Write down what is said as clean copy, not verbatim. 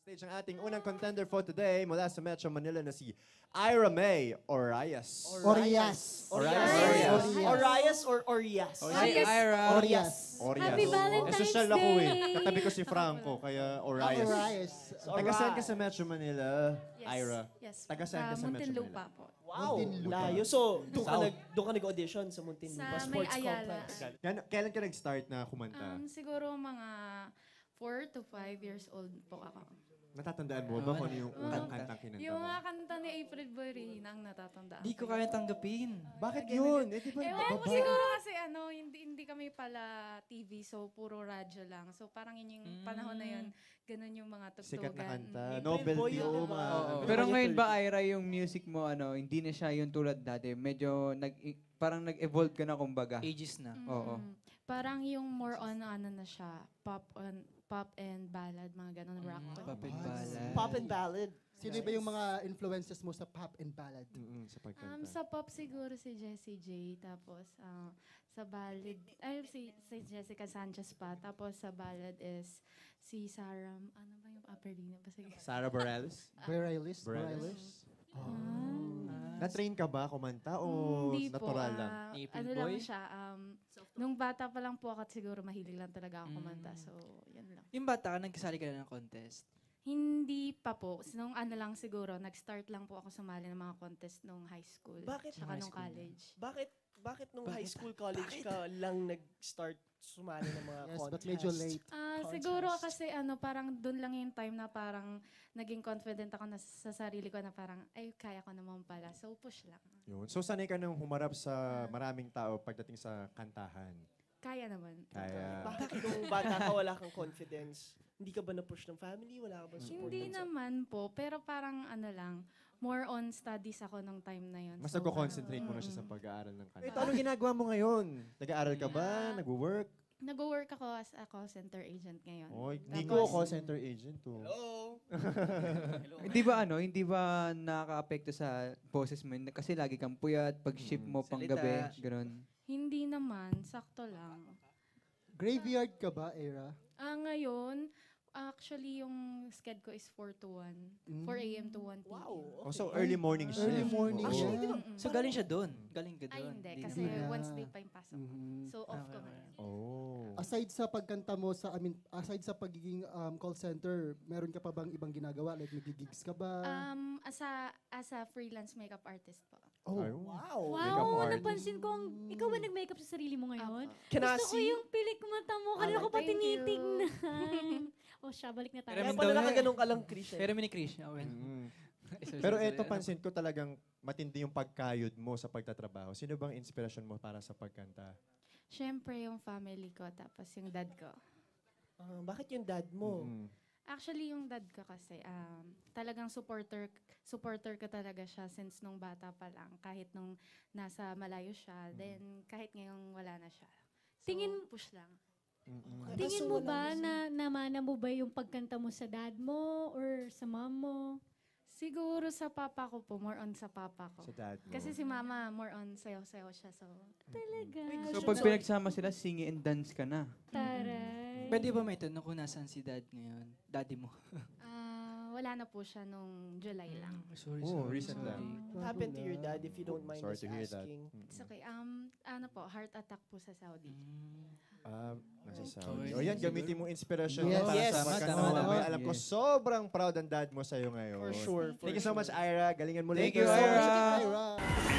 Stage ang ating unang contender for today mula sa Metro Manila na si Ira May Orias. Orias. Orias or Orias? Ira. Orias. Happy Valentine's Social ako eh. Day! Katabi ko si Franco, kaya Orias. Orias. Taga saan ka sa Metro Manila, Yes. Ira? Yes. Taga saan ka sa Metro Muntinlupa Manila? po. Wow, Muntinlupa. layo. So, doon ka nag-audition sa Muntinlupa Sa May Sports Ayala. Complex. Kailan ka nag-start na kumanta? Siguro mga 4 to 5 years old po ako. Natatandaan mo ba kung ano yung unang kantang kinanta Yung mo? mga kanta ni April Boyrina ang natatandaan. Di ko kaya tanggapin. Bakit yun? Eh, di ba Ewan ko baba? siguro kasi hindi kami pala TV, so puro radyo lang. So parang yun yung panahon na yun, ganun yung mga tugtugan. Sikat na kanta. Mm. Novelty Boy, o yun, mga... diba? Pero ngayon ba, Ira, yung music mo, hindi na siya yung tulad dati. Medyo, parang nag-evolve ka na kumbaga. Ages na. Oo. Parang yung more on ano na siya, pop and ballad, mga ganun, rock. Pop and ballad. Pop and ballad. Sino ba yung mga influences mo sa pop and ballad? Sa pagkanta. Sa pop siguro si Jessie J, tapos sa ballad, si Jessica Sanchez pa, tapos sa ballad is si Sarah, ano ba yung upper linya ba? Sige. Sarah Bareilles? Bareilles? Bareilles. Na-train ka ba kumanta o Hindi po, natural lang? April ano lang Boy? siya, nung bata pa lang po ako at siguro mahilig lang talaga ako kumanta, so yan lang. Yung bata ka, nagkasali ka na ng contest. Hindi pa po, nung ano lang siguro, nag-start lang po ako sumali ng mga contest nung high school, Bakit tsaka high nung school? college. Bakit nung high school, college ka lang nag-start sumali ng mga Yes, contest? but medyo late. Siguro kasi parang doon lang yung time na parang naging confident ako na sa sarili ko na parang, ay, kaya ko naman pala. So, push lang. Yun. So, sanay ka nang humarap sa maraming tao pagdating sa kantahan? Kaya naman. Kaya... Bakit nung bata ka wala kang confidence? Hindi ka ba na-push ng family? Wala ka ba support? Hindi naman po, pero parang ano lang, more on studies ako nung time na yun. Mas So, nagko-concentrate mo na siya sa pag-aaral ng kanta. Ito, anong ginagawa mo ngayon? Nag-aaral ka ba? Nag-work? nag-work ako as a call center agent ngayon. Oy, Tapos- Nico, call center agent to. Hindi ba nakaka-apekto sa boses mo? Kasi lagi kang puyat, pag shift mo pang Salita. gabi, gano'n. Hindi naman, sakto lang. Graveyard ka ba, Era? Ngayon, actually yung schedule ko is 4 to 1. 4 a.m. to 1 p.m. Wow. Oh, so early morning shift. Early morning. Actually, di ba? So galing siya doon. Galing ka Ay, doon. hindi. Di Kasi naman. Yeah. Wednesday pa yung pasok. Mhm. So, off ko ngayon. Oh. Aside sa pagkanta mo aside sa pagiging call center, meron ka pa bang ibang ginagawa? Like nag-gigs ka ba? As a freelance makeup artist po. Oh, Ay, Wow. Makeup Wow, artist. napansin ko, ikaw ba nag-makeup sa sarili mo ngayon? Apo. Can I Gusto ko see? yung pilik mata mo. Kanina ko pa Thank you. tinitignan. O siya, balik na tayo. Pero Kaya Daw pala na eh. nakaganon ka lang, Chris. Pero mini Chris. Okay. Pero eto, pansin ko talagang matindi yung pagkayod mo sa pagtatrabaho. Sino bang inspirasyon mo para sa pagkanta? Siyempre yung family ko, tapos yung dad ko. Bakit yung dad mo? Mm. Actually, yung dad ko kasi, talagang supporter ko talaga siya since nung bata pa lang. Kahit nung nasa malayo siya, then kahit ngayong wala na siya. So, Tingin- push lang. Mm-mm. Tingin mo ba na namana mo ba yung pagkanta mo sa dad mo or sa mom mo? Siguro sa papa ko po, more on sa papa ko. Sa dad mo. Kasi si mama, more on sayaw-sayaw siya. So, Talaga. So pag pinagsama sila, sing and dance ka na. Taray. Pwede ba may tanong kung nasaan si dad ngayon? Daddy mo. wala na po siya nung July lang. Sorry, Oh, recent lang. What happened to your dad, if you don't mind Sorry us to hear that. asking? It's okay. Ano po, heart attack po sa Saudi. Nasa Okay. Saudi. O yan, gamitin mo inspiration Yes. mo para Yes. sa Tama, pagkanta tama, mo. tama. May alam ko, Yes. sobrang proud ang dad mo sa'yo ngayon. For sure. Thank you so much, Ira. Galingan mo Thank later. you, Ira. Ira.